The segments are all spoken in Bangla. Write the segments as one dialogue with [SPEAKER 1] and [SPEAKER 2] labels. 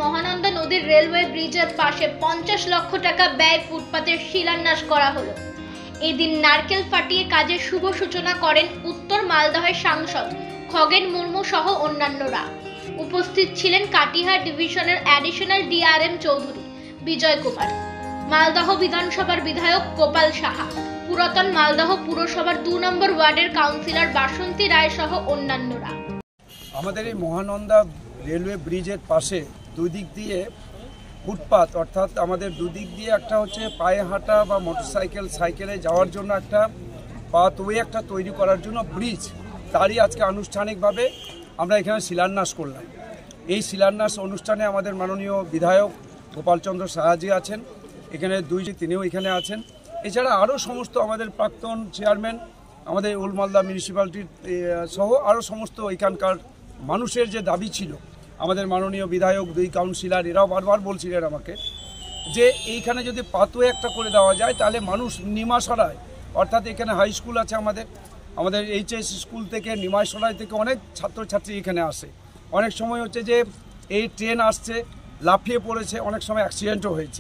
[SPEAKER 1] মহানন্দা নদীর রেলওয়ে ব্রিজের পাশে 50 লক্ষ টাকা ব্যয় ফুটপাতের শিলান্যাস করা হলো। এদিন নারকেল ফাটিয়ে কাজের শুভ সূচনা করেন উত্তর মালদহের সাংসদ খগেন মুর্মু সহ অন্যান্যরা। উপস্থিত ছিলেন কাটিহার ডিভিশনের অ্যাডিশনাল ডিআরএম চৌধুরী বিজয় কুমার, মালদহ বিধানসভার বিধায়ক গোপাল সাহা, পুরাতন মালদহ পুরসভার 2 নম্বর ওয়ার্ডের কাউন্সিলর বাসন্তী রায় সহ অন্যান্যরা।
[SPEAKER 2] আমাদের এই মহানন্দা রেলওয়ে ব্রিজের পাশে দুই দিক দিয়ে ফুটপাত, অর্থাৎ আমাদের দুদিক দিয়ে একটা হচ্ছে পায়ে হাঁটা বা মোটরসাইকেল সাইকেলে যাওয়ার জন্য একটা পাথওয়ে একটা তৈরি করার জন্য ব্রিজ, তারই আজকে আনুষ্ঠানিকভাবে আমরা এখানে শিলান্যাস করলাম। এই শিলান্যাস অনুষ্ঠানে আমাদের মাননীয় বিধায়ক গোপালচন্দ্র সাহাজি আছেন, এখানে তিনিও এখানে আছেন। এছাড়া আরও সমস্ত আমাদের প্রাক্তন চেয়ারম্যান, আমাদের ওল্ড মালদা মিউনিসিপ্যালিটির সহ আরও সমস্ত এখানকার মানুষের যে দাবি ছিল, আমাদের মাননীয় বিধায়ক, 2 কাউন্সিলর এরাও বারবার বলছিলেন আমাকে যে এইখানে যদি পাথওয়ে একটা করে দেওয়া যায় তাহলে মানুষ নিমাসরায়, অর্থাৎ এখানে হাই স্কুল আছে আমাদের এইচএস স্কুল থেকে নিমাসরায় থেকে অনেক ছাত্রছাত্রী এখানে আসে। অনেক সময় হচ্ছে যে এই ট্রেন আসছে লাফিয়ে পড়েছে, অনেক সময় অ্যাক্সিডেন্টও হয়েছে।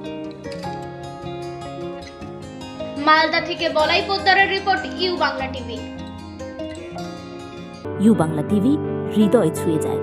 [SPEAKER 1] মালদা থেকে বলাই পোদ্দারের report, U Bangla TV.
[SPEAKER 3] U Bangla TV, হৃদয় ছুঁয়ে যায়।